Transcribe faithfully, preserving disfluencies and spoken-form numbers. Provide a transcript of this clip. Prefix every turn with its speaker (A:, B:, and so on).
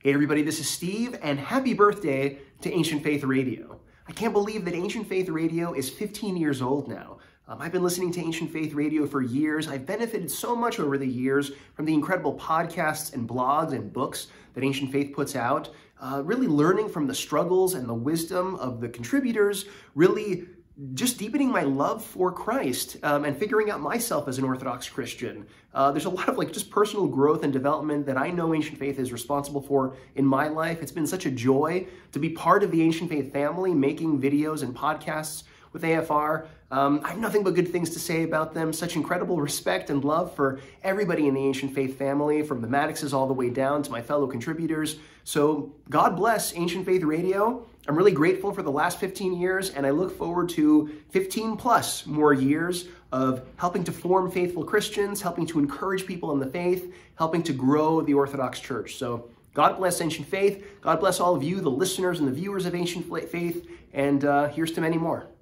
A: Hey everybody, this is Steve, and happy birthday to Ancient Faith Radio. I can't believe that Ancient Faith Radio is fifteen years old now. Um, I've been listening to Ancient Faith Radio for years. I've benefited so much over the years from the incredible podcasts and blogs and books that Ancient Faith puts out, uh, really learning from the struggles and the wisdom of the contributors, really just deepening my love for Christ um, and figuring out myself as an Orthodox Christian. Uh, there's a lot of like just personal growth and development that I know Ancient Faith is responsible for in my life. It's been such a joy to be part of the Ancient Faith family, making videos and podcasts with A F R. Um, I have nothing but good things to say about them. Such incredible respect and love for everybody in the Ancient Faith family, from the Maddoxes all the way down to my fellow contributors. So God bless Ancient Faith Radio. I'm really grateful for the last fifteen years, and I look forward to fifteen plus more years of helping to form faithful Christians, helping to encourage people in the faith, helping to grow the Orthodox Church. So God bless Ancient Faith. God bless all of you, the listeners and the viewers of Ancient Faith, and uh, here's to many more.